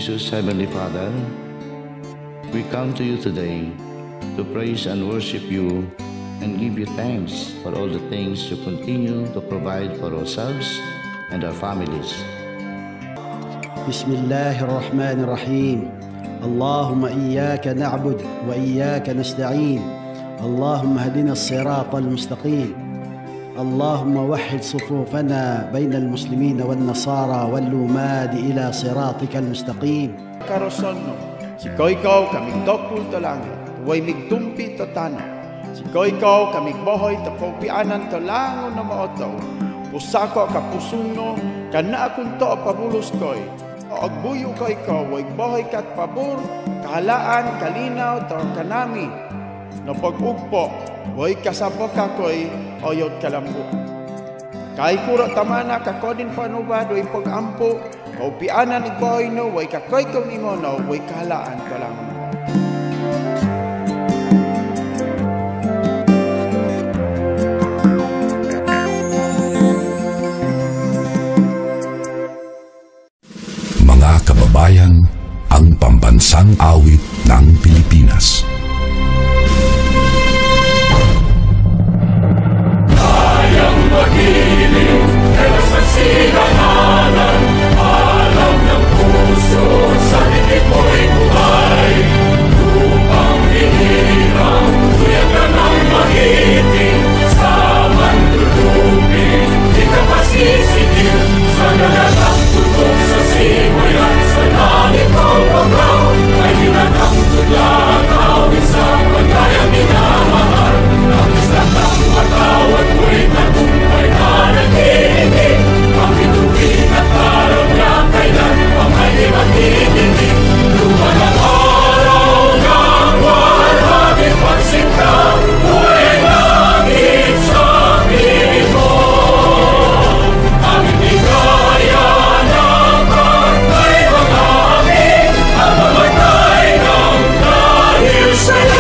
gracious Heavenly Father, we come to you today to praise and worship you and give you thanks for all the things you continue to provide for ourselves and our families. Bismillahirrahmanirrahim. Allahumma iyyaka na'bud wa iyyaka nasta'in. Allahumma hadina as-siratal mustaqim. اللهم وحد صفوفنا بين المسلمين والنصارى واللوماد إلى صراطك المستقيم. Karoson si ikaw kaming dokul to langit, way migtumpi to tanah. Si ikaw kaming bohoy to kaupianan to langon na maotaw. Pusako ka pusuno kana akong to pabulos koy. O agbuyo ko ikaw way bohoy kat pabor, kahalaan kalinaw to kanami. No pag-ugpo, way kasabo ka koy oyot kalambu. Kay kuro tamana kakodin panubad way pag-ampo, kaupianan igboy no way kakoy ko nimo no way kahalaan ko lang. Mga kababayan, ang pambansang awit ng Pilipinas. Magiliw, elas ang sinangalan, alam ng puso, sa likid mo'y buhay. Lupang hinirang, tuyag ka ng magiting, sa mandulupin, di ka pasisikin, sa nalatang tutok sa simoy at sa langit kong pagaw, ay hinatang tudlang awit sa pagkayang minamahal, ang isang ng matawad mo'y tagumpay na naghihinig, ang bituin at araw niya kailan ang may maghihinig. Luman ang araw ng walhagin pagsingkang, buhay langit sa piling mo. Ang hindi kaya ng pagkay mga amin, ang mamatay ng dahil sa'yo.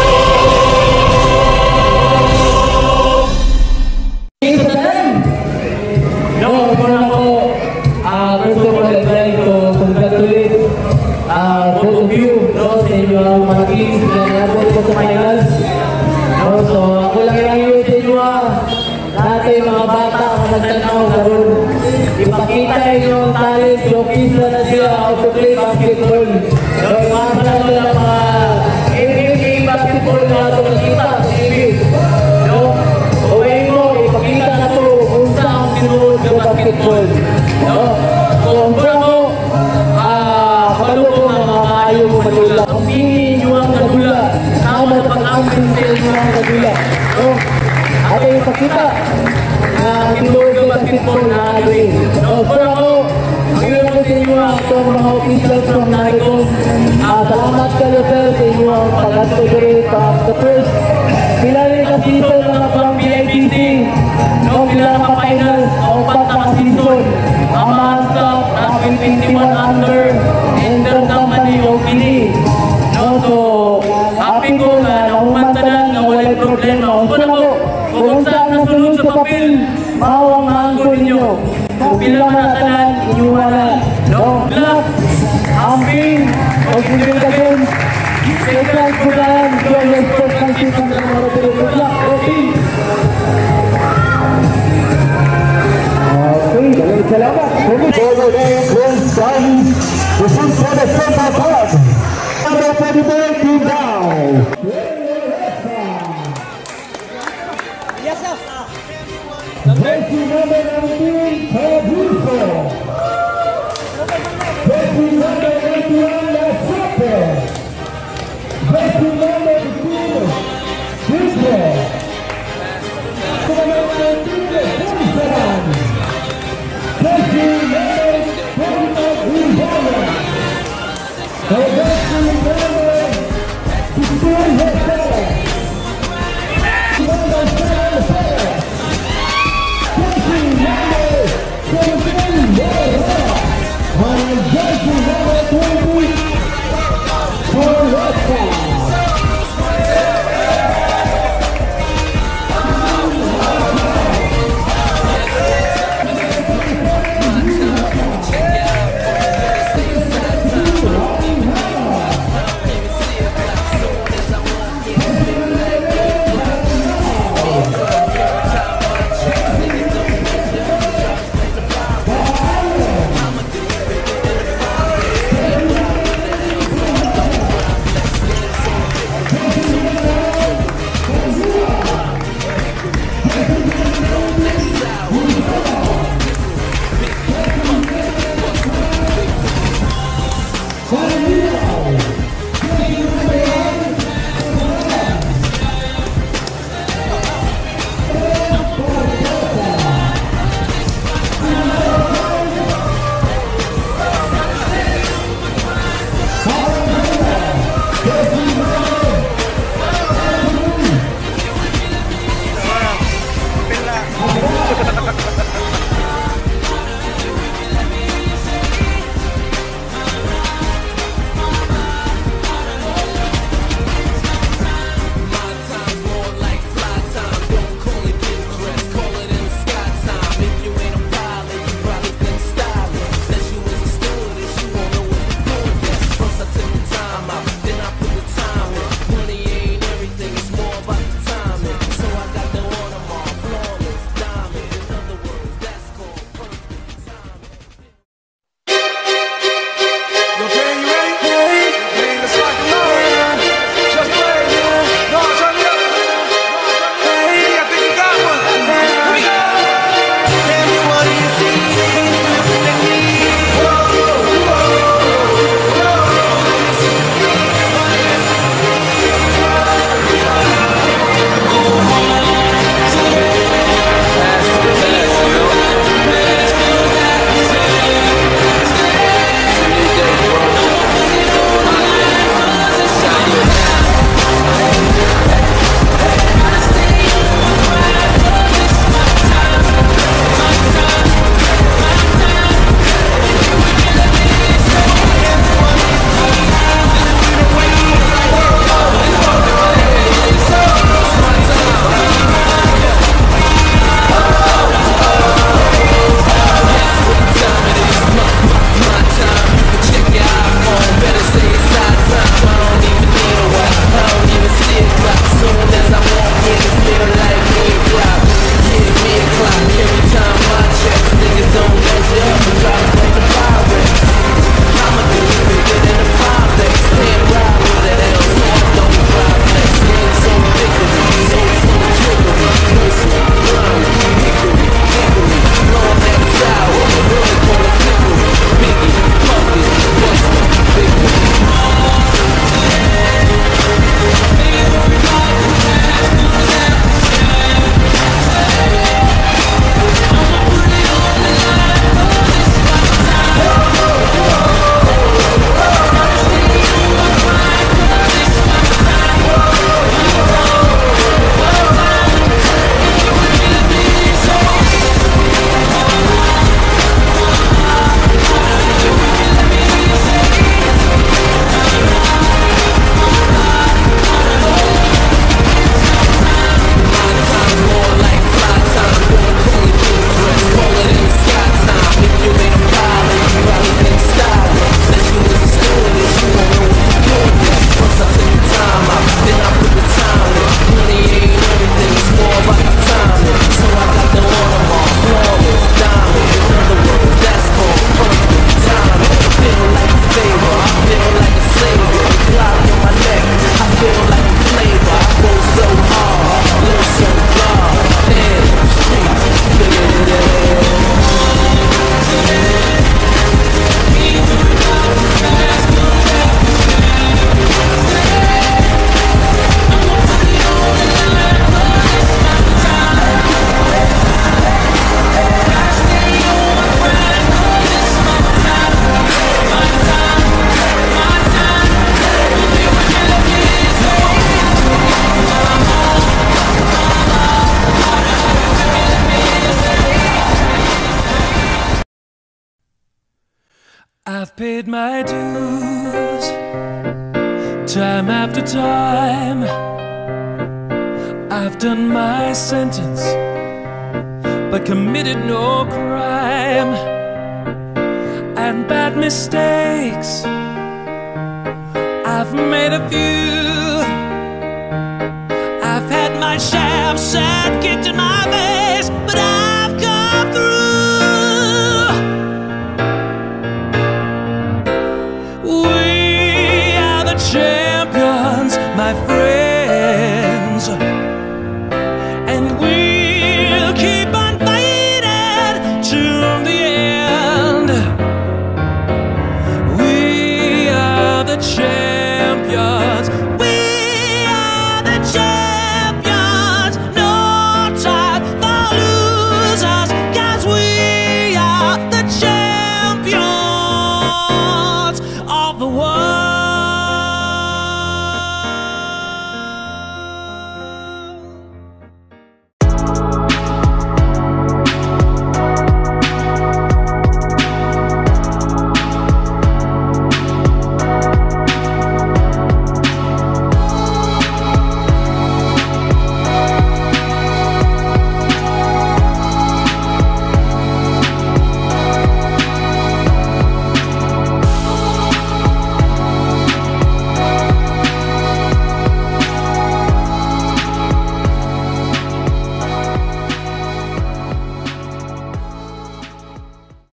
Gusto ko lang to congratulate both of you sa inyong mga teams na nabot ko sa finals. So ako lang yung sa inyo lahat yung mga bata ang nagtanaw karon. Ipakita yung talent, showcase na sila how to play basketball. So mga mga NBA basketball na ito nakita sa TV. Uwain mo, ipakita na ito kung saan sinuod sa basketball. Kung mo, kapalo ko mga ayaw mo madula. Kung pingin nyo ang madula, sama na pag-amin sa inyo ang madula. At ay ipakita na tinuod ng basketball na aluin. Pero ako, ang ilan ko sa inyo ang mga officials from Naiko. Salamat kayo sir sa inyo ang pag-activate the first pilarin na season ng pang BITC. Pilarin na finals, upat na season. Ang mga staff na 21 under and their company OPD. So, happy ko na naumantanan na walay problema. Kung saan nasunod sa papel, mawang hanggo ninyo. Kung bilang manatanan, inyuwanan. Black, amping, o siniligasyon, Teklan Kudahan, Joel Sports Council ng mga Black, okay. Salamat. Todo de Clemson. This is for the center court. Number 34, team down. Yes, sir. Jersey number 19, Pedro. Jersey number 81, Lasote. Jersey number 15, Pedro. Number 19, Pedro. Number I've paid my dues, time after time. I've done my sentence, but committed no crime. And bad mistakes, I've made a few. I've had my share of sad